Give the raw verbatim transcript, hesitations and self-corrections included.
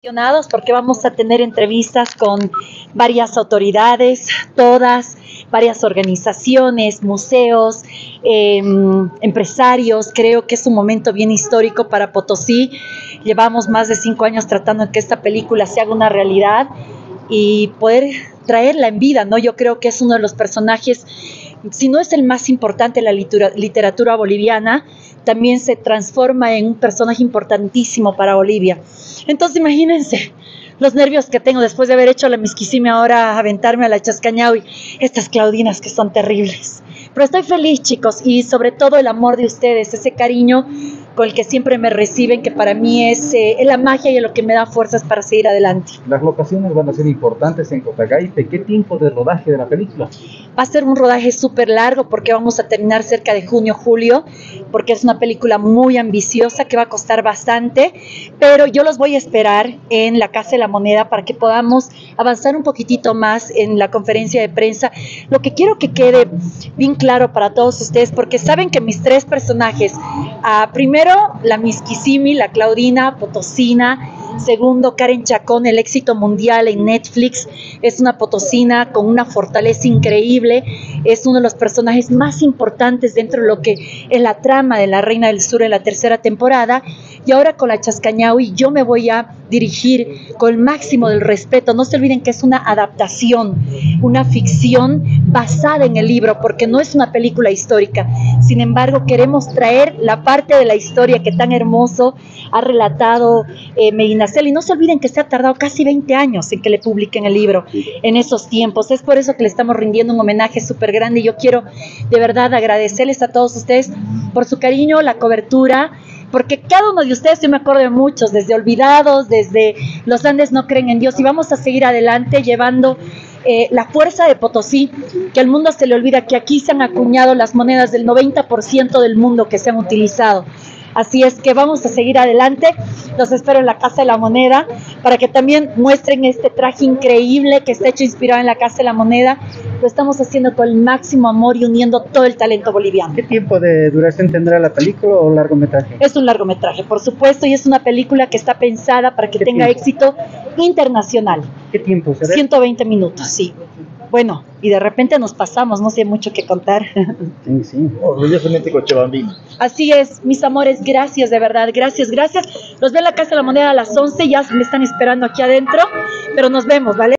Emocionados porque vamos a tener entrevistas con varias autoridades, todas, varias organizaciones, museos, eh, empresarios. Creo que es un momento bien histórico para Potosí. Llevamos más de cinco años tratando de que esta película se haga una realidad y poder traerla en vida, ¿no? Yo creo que es uno de los personajes, si no es el más importante de la literatura boliviana, también se transforma en un personaje importantísimo para Bolivia. Entonces imagínense los nervios que tengo después de haber hecho la Misquisimi, ahora aventarme a la Chascañahui, estas Claudinas que son terribles. Pero estoy feliz, chicos, y sobre todo el amor de ustedes, ese cariño con el que siempre me reciben, que para mí es, eh, es la magia y lo que me da fuerzas para seguir adelante. Las locaciones van a ser importantes en Cotagaipe. ¿Qué tiempo de rodaje de la película? Va a ser un rodaje súper largo porque vamos a terminar cerca de junio, julio, porque es una película muy ambiciosa que va a costar bastante, pero yo los voy a esperar en la Casa de la Moneda para que podamos avanzar un poquitito más en la conferencia de prensa. Lo que quiero que quede bien claro para todos ustedes, porque saben que mis tres personajes, uh, primero la Misquisimi, la Claudina Potosina, segundo Karen Chacón, el éxito mundial en Netflix, es una potosina con una fortaleza increíble, es uno de los personajes más importantes dentro de lo que es la trama de La Reina del Sur en la tercera temporada. Y ahora con la Chascañahui yo me voy a dirigir con el máximo del respeto. No se olviden que es una adaptación, una ficción basada en el libro, porque no es una película histórica. Sin embargo, queremos traer la parte de la historia que tan hermoso ha relatado eh, Medinaceli. Y no se olviden que se ha tardado casi veinte años en que le publiquen el libro en esos tiempos. Es por eso que le estamos rindiendo un homenaje súper grande. Y yo quiero de verdad agradecerles a todos ustedes por su cariño, la cobertura, porque cada uno de ustedes, yo me acuerdo de muchos, desde Olvidados, desde Los Andes no creen en Dios, y vamos a seguir adelante llevando eh, la fuerza de Potosí, que al mundo se le olvida que aquí se han acuñado las monedas del noventa por ciento del mundo que se han utilizado. Así es que vamos a seguir adelante. Los espero en la Casa de la Moneda para que también muestren este traje increíble que está hecho inspirado en la Casa de la Moneda. Lo estamos haciendo con el máximo amor y uniendo todo el talento boliviano. ¿Qué tiempo de duración tendrá la película o largometraje? Es un largometraje, por supuesto, y es una película que está pensada para que tenga tiempo? éxito internacional. ¿Qué tiempo será? ciento veinte minutos, sí. Bueno, y de repente nos pasamos, no sé mucho qué contar. Sí, sí. Orgullosamente cochabambino. Así es, mis amores, gracias, de verdad, gracias, gracias. Los veo en la Casa de la Moneda a las once, ya me están esperando aquí adentro, pero nos vemos, ¿vale?